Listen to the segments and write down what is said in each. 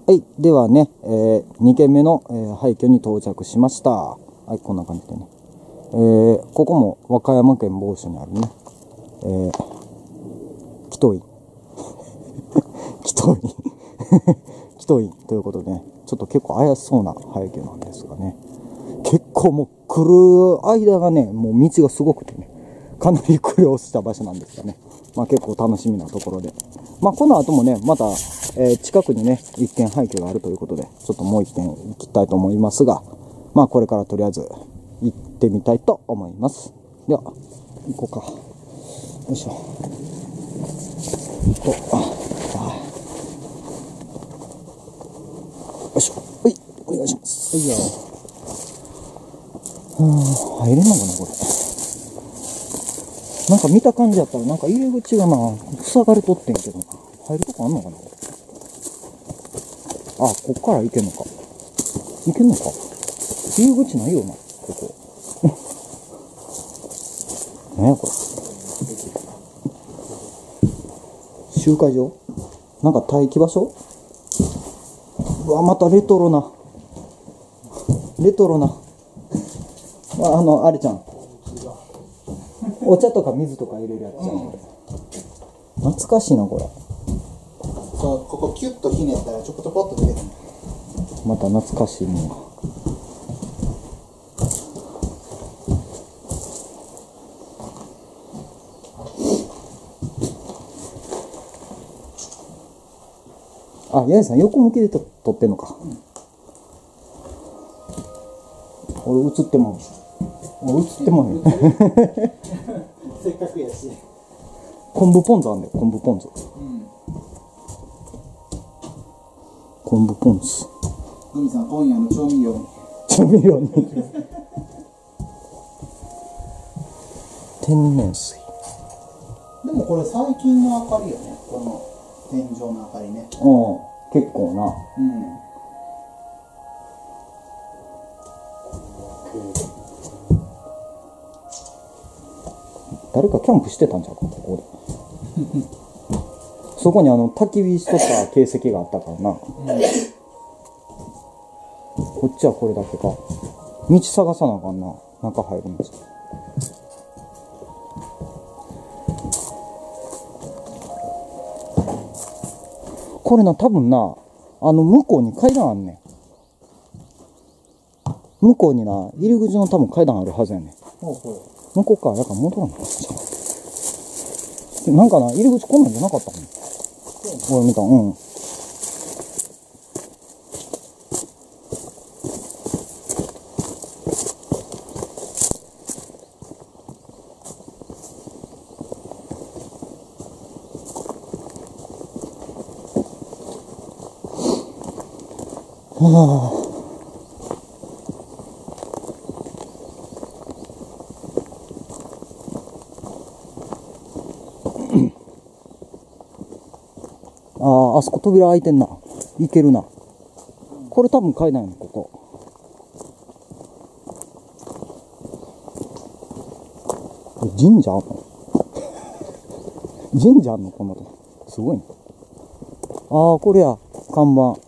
はい。ではね、2軒目の、廃墟に到着しました。はい、こんな感じでね。ここも和歌山県某所にあるね、祈祷院。祈祷院。祈祷院ということでね、ちょっと結構怪しそうな廃墟なんですがね。結構もう来る間がね、もう道がすごくてね、かなり苦労した場所なんですがね。まあ結構楽しみなところで。まあこの後もね、また、近くにね、一軒廃墟があるということで、ちょっともう一軒行きたいと思いますが、まあこれからとりあえず行ってみたいと思います。では、行こうか。よいしょ。よいしょ。はい、お願いします。はいよ。入れんのかな、これ。なんか見た感じやったら、なんか入り口がな、塞がれとってんけどな。入るとこあんのかな、これ。あ、こっから行けんのか。行けんのか。入り口ないよな、ここ。何やこれ。集会場なんか待機場所。うわ、またレトロな。レトロな。あれちゃん。お茶とか水とか入れるやつじゃん、これ。懐かしいな、これ。 そう、ここキュッとひねったらちょこちょこっと出てくる。 また懐かしいもんが。あ、八重さん横向きで撮ってんのか。俺映っても俺映ってもんよ。 せっかくやし。 昆布ポン酢あんだよ、昆布ポン酢。昆布ポン酢。 グミさん、今夜の調味料に。 調味料に。天然水。 でもこれ最近の明かりよね。この天井の明かりね。 うん、結構な。誰かキャンプしてたんちゃうか、ここで。そこに焚き火しとった形跡があったからな。こっちはこれだけか。道探さなあかんな。中入るんです。これな、多分な、向こうに階段あんねん。向こうにな、入り口の多分階段あるはずやねん。向こうか、だから戻らんのかな。なんかな、入り口こんなんじゃなかったもん。俺見た、うん。はあ。あそこ扉開いてんな。いけるな。これ多分階段やねん、ここ。神社あんの神社あんのこんなとこ。すごいね。これや。看板。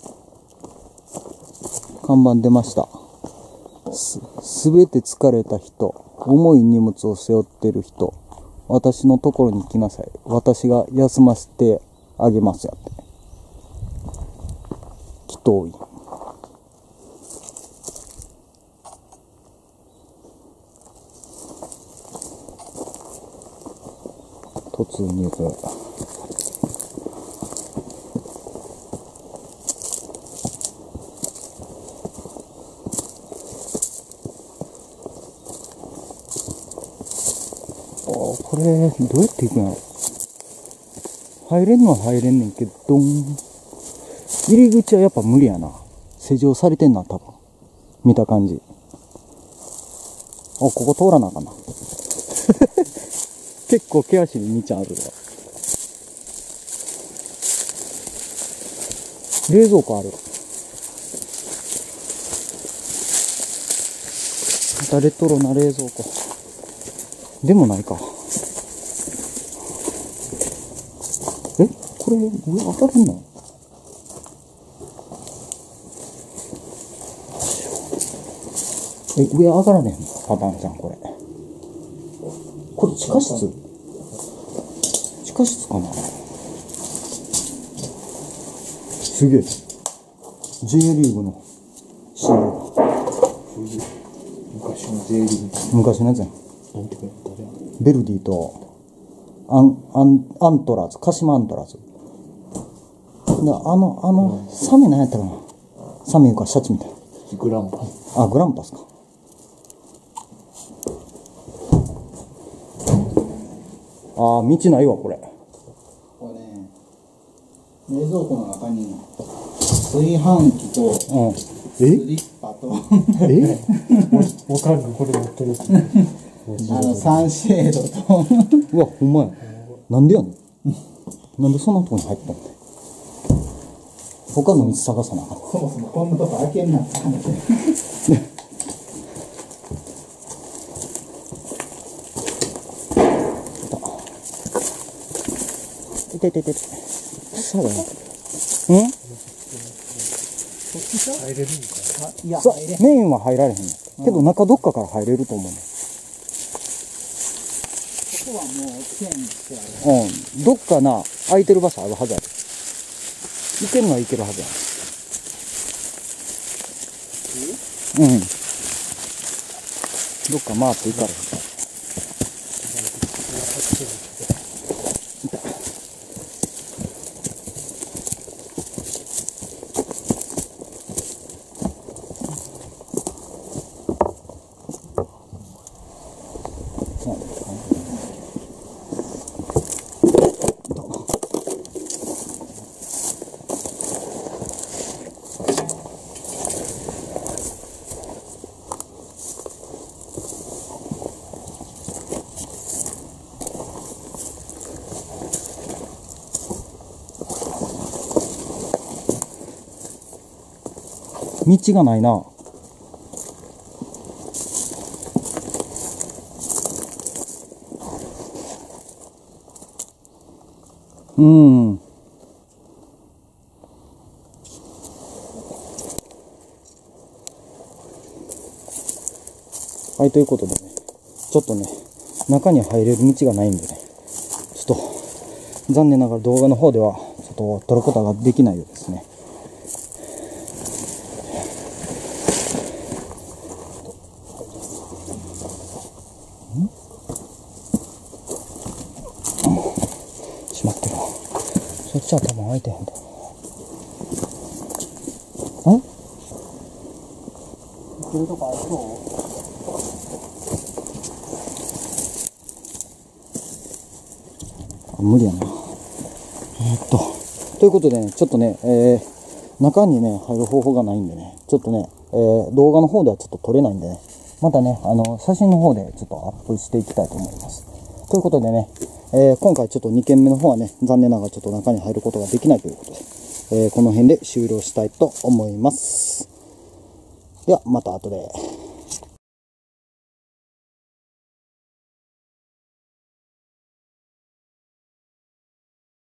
看板出ました。すべて疲れた人、重い荷物を背負ってる人、私のところに来なさい。私が休ませてあげますやって。祈祷院。突入。これ、どうやって行くんやろ。入れんのは入れんねんけど、入り口はやっぱ無理やな。施錠されてんな、多分。見た感じ。ここ通らなあかんな。結構険しい道あるわ。冷蔵庫ある。またレトロな冷蔵庫。でもないか。これ上当たるの？ 上上がらねえのパターンじゃん、これ。これ地下室かな。すげえ。J リーグのシール。 昔の J リーグ。 昔のやつやん。 なんていうか、誰や。 ベルディとアントラーズ、鹿島アントラーズ。で、サメなんやったかな。サメいうかシャチみたいな。 グランパ。 あ、グランパスか。あー、道ないわ、これ。 これね、冷蔵庫の中に炊飯器とうん。 スリッパとわかんない、これ持ってる。 サンシェードとうわ、ほんまや。なんでやねん。なんでそんなとこに入ったんだよ。他の道探さなあかん。 そもそもこんなとこ開けんなって話。 いて。草が。うん？ 入れるんかいや、 さ、メインは入られへんねん。けど中どっかから入れると思うねん。 ここはもうチェーンしてある。 うん。どっかな、空いてる場所あるはずやで。行けるのは行けるはずや。うん。どっか回って行かれへんから。道がないな。うん。はい、ということでね、ちょっとね、中に入れる道がないんでね、ちょっと、残念ながら動画の方では、ちょっと撮ることができないようですね。閉まってるわ。そっちは多分開いてへんだよ。 行けるとこありそう？ 無理やな。ということでね、ちょっとね、中にね、入る方法がないんでね、ちょっとね、動画の方ではちょっと撮れないんでね、またね、写真の方でちょっとアップしていきたいと思います。ということでね、今回ちょっと2件目の方はね、残念ながらちょっと中に入ることができないということで、この辺で終了したいと思います。では、また後で。